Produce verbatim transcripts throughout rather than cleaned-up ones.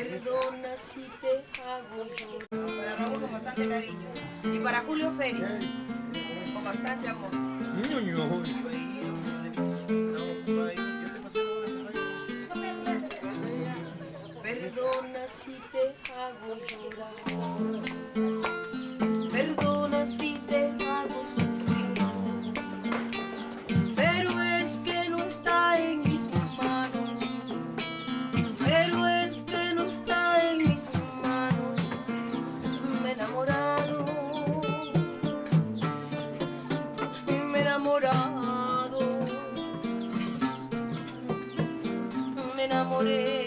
Perdona si te hago llorar. Para Raúl con bastante cariño. Y para Julio Feri, con bastante amor. Perdona si te hago llorar. Perdona si te hago sufrir. Pero es que no está en mis manos. Pero es que no está en mis manos. Me he enamorado. Me he enamorado. Me enamoré.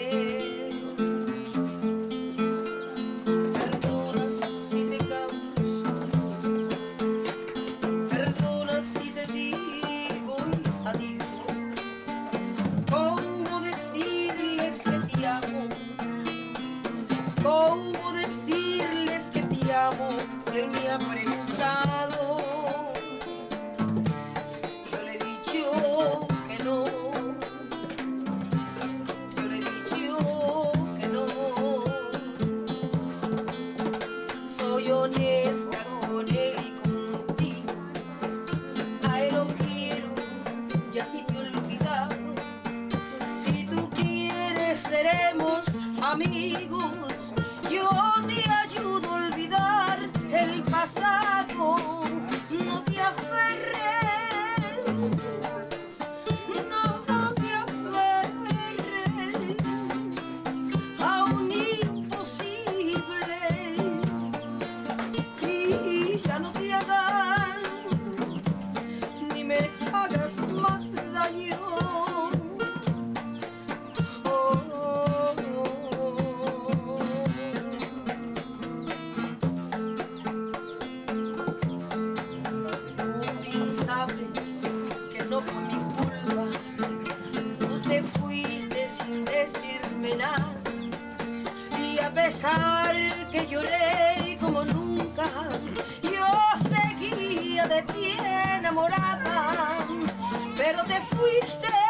¿Cómo decirles que te amo si él me ha preguntado? Yo le he dicho que no. Yo le he dicho que no. Soy honesta con él y contigo. A él lo quiero y a ti te he olvidado. Si tú quieres seremos amigos. Yo te ayudo a olvidar el pasado, no te aferres, no te aferres a un imposible y ya no te hagas, ni me hagas más daño. Sabes que no fue mi culpa, tú te fuiste sin decirme nada, y a pesar que lloré como nunca, yo seguía de ti enamorada, pero te fuiste